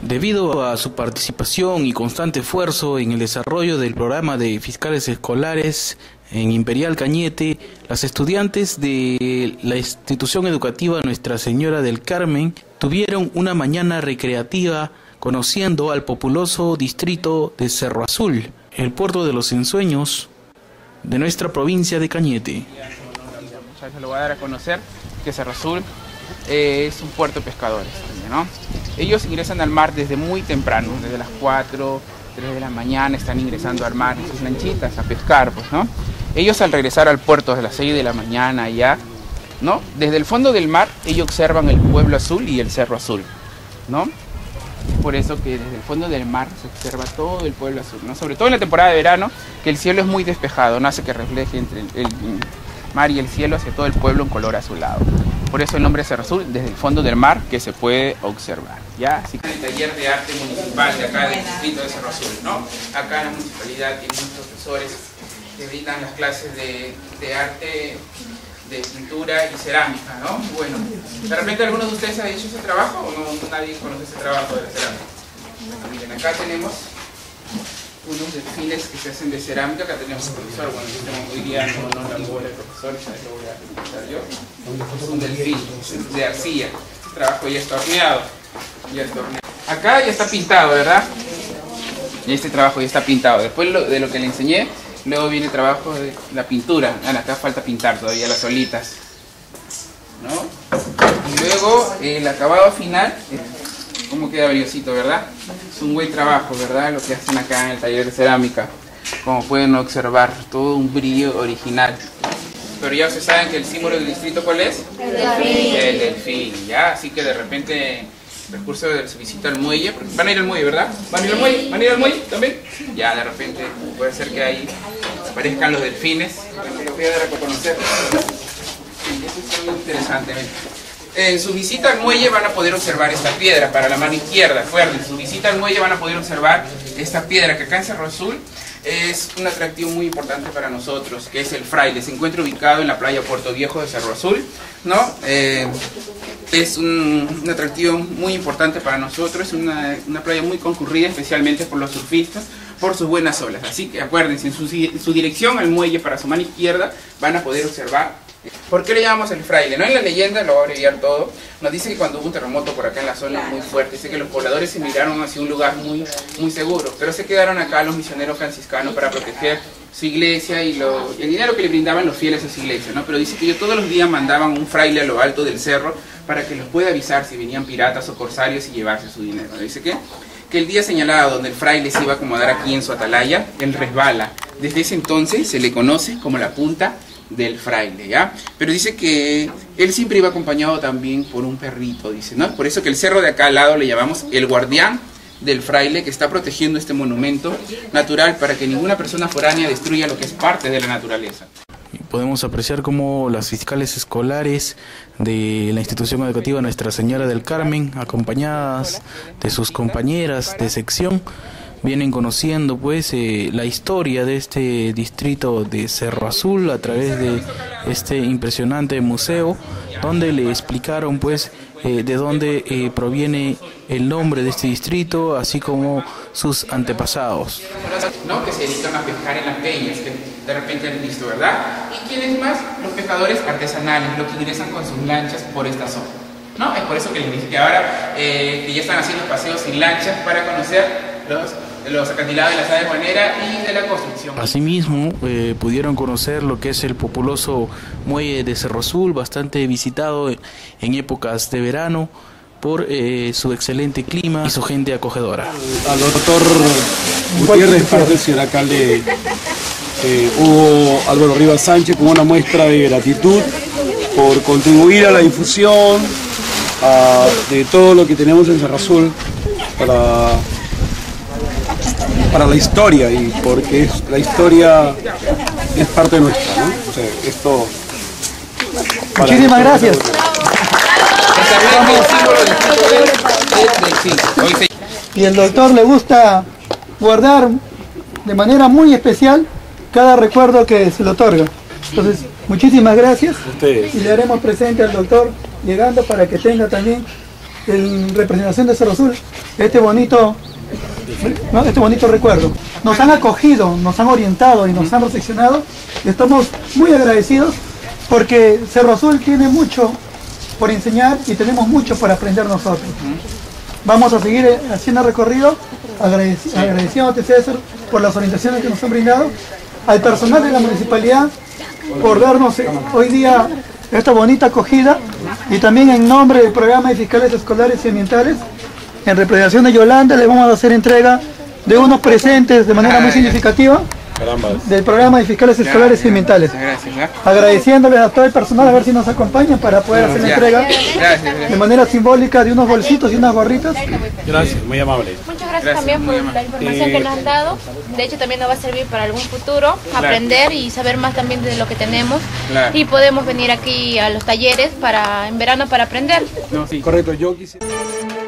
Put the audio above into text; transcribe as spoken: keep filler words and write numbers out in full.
Debido a su participación y constante esfuerzo en el desarrollo del programa de fiscales escolares en Imperial Cañete, las estudiantes de la institución educativa Nuestra Señora del Carmen tuvieron una mañana recreativa conociendo al populoso distrito de Cerro Azul, el puerto de los ensueños de nuestra provincia de Cañete. Muchas veces lo voy a dar a conocer que Cerro Azul eh, es un puerto de pescadores, ¿no? Ellos ingresan al mar desde muy temprano, desde las cuatro, tres de la mañana están ingresando al mar en sus lanchitas a pescar, pues, ¿no? Ellos al regresar al puerto a las seis de la mañana ya, ¿no? Desde el fondo del mar ellos observan el pueblo azul y el Cerro Azul, ¿no? Por eso que desde el fondo del mar se observa todo el pueblo azul, ¿no? Sobre todo en la temporada de verano, que el cielo es muy despejado, no hace que refleje entre el, el mar y el cielo hacia todo el pueblo en color azulado. Por eso el nombre es Cerro Azul, desde el fondo del mar que se puede observar, ¿ya? Así que el taller de arte municipal de acá del distrito de Cerro Azul, ¿no? Acá en la municipalidad tienen muchos profesores que brindan las clases de, de arte, de pintura y cerámica, ¿no? Bueno, ¿de repente alguno de ustedes ha hecho ese trabajo o no, nadie conoce ese trabajo de la cerámica? Bueno, miren, acá tenemos unos desfiles que se hacen de cerámica. Acá tenemos un profesor, bueno, yo hoy día no, no la voy al profesor, ya lo voy a presentar yo. Es un delfín de arcilla. Este trabajo ya está horneado. Ya está horneado. Acá ya está pintado, ¿verdad? Y este trabajo ya está pintado. Después lo, de lo que le enseñé, luego viene el trabajo de la pintura. Ah, acá falta pintar todavía las olitas, ¿no? Y luego el acabado final. Cómo queda brillosito, ¿verdad? Es un buen trabajo, ¿verdad? Lo que hacen acá en el taller de cerámica. Como pueden observar, todo un brillo original. Pero ya ustedes saben que el símbolo del distrito, ¿cuál es? El delfín. El delfín, ¿ya? Así que de repente, en el curso de su visita al muelle, van a ir al muelle, ¿verdad? ¿Van a ir al muelle? ¿Van a ir al muelle también? Ya, de repente puede ser que ahí aparezcan los delfines. Los voy a dar a conocer. Sí, eso es muy interesante, ¿ven? En su visita al muelle van a poder observar esta piedra para la mano izquierda. Recuerden, en su visita al muelle van a poder observar esta piedra que acá en Cerro Azul es un atractivo muy importante para nosotros, que es el Fraile. Se encuentra ubicado en la playa Puerto Viejo de Cerro Azul, ¿no? Eh, es un, un atractivo muy importante para nosotros, es una, una playa muy concurrida, especialmente por los surfistas, por sus buenas olas. Así que acuérdense, en su, en su dirección al muelle para su mano izquierda van a poder observar. ¿Por qué le llamamos el Fraile? ¿No? En la leyenda, lo voy a abreviar todo, nos dice que cuando hubo un terremoto por acá en la zona muy fuerte, dice que los pobladores se migraron hacia un lugar muy, muy seguro, pero se quedaron acá los misioneros franciscanos para proteger su iglesia y lo, el dinero que le brindaban los fieles a su iglesia, ¿no? Pero dice que ellos todos los días mandaban un fraile a lo alto del cerro para que los pueda avisar si venían piratas o corsarios y llevarse su dinero. Dice que, que el día señalado donde el fraile se iba a acomodar aquí en su atalaya, él resbala. Desde ese entonces se le conoce como la punta del fraile, ¿ya? Pero dice que él siempre iba acompañado también por un perrito, dice, ¿no? Por eso que el cerro de acá al lado le llamamos el guardián del fraile, que está protegiendo este monumento natural para que ninguna persona foránea destruya lo que es parte de la naturaleza. Podemos apreciar cómo las fiscales escolares de la institución educativa Nuestra Señora del Carmen, acompañadas de sus compañeras de sección, vienen conociendo pues eh, la historia de este distrito de Cerro Azul a través de este impresionante museo, donde le explicaron pues eh, de dónde eh, proviene el nombre de este distrito, así como sus antepasados. ¿No? Que se dedican a pescar en las peñas, que de repente han visto, ¿verdad? ¿Y quiénes más? Los pescadores artesanales, los que ingresan con sus lanchas por esta zona, ¿no? Es por eso que les dije que ahora eh, que ya están haciendo paseos sin lanchas para conocer los los acantilados de la sala de manera y de la construcción. Asimismo, eh, pudieron conocer lo que es el populoso muelle de Cerro Azul, bastante visitado en épocas de verano por eh, su excelente clima y su gente acogedora. Al doctor Gutiérrez, parte del señor alcalde eh, Hugo Álvaro Rivas Sánchez, como una muestra de gratitud por contribuir a la difusión a, de todo lo que tenemos en Cerro Azul para para la historia, y porque es, la historia es parte nuestra, ¿no? O sea, esto... Muchísimas gracias. Y el doctor le gusta guardar de manera muy especial cada recuerdo que se le otorga. Entonces, muchísimas gracias. Ustedes. Y le haremos presente al doctor llegando para que tenga también en representación de Cerro Azul, este bonito, ¿no? este bonito recuerdo. Nos han acogido, nos han orientado y nos han recepcionado. Estamos muy agradecidos porque Cerro Azul tiene mucho por enseñar y tenemos mucho para aprender nosotros. Vamos a seguir haciendo el recorrido, agradeci agradeciéndote, César, por las orientaciones que nos han brindado, al personal de la municipalidad por darnos hoy día esta bonita acogida, y también en nombre del programa de fiscales escolares y ambientales, en representación de Yolanda, le vamos a hacer entrega de unos presentes de manera muy significativa del programa de fiscales escolares y ambientales. Agradeciéndoles a todo el personal a ver si nos acompañan para poder hacer la entrega de manera simbólica de unos bolsitos y unas gorritas. Gracias, muy amable. Muchas gracias también por la información que nos han dado. De hecho también nos va a servir para algún futuro, aprender y saber más también de lo que tenemos. Y podemos venir aquí a los talleres para en verano para aprender. Correcto, yo quisiera...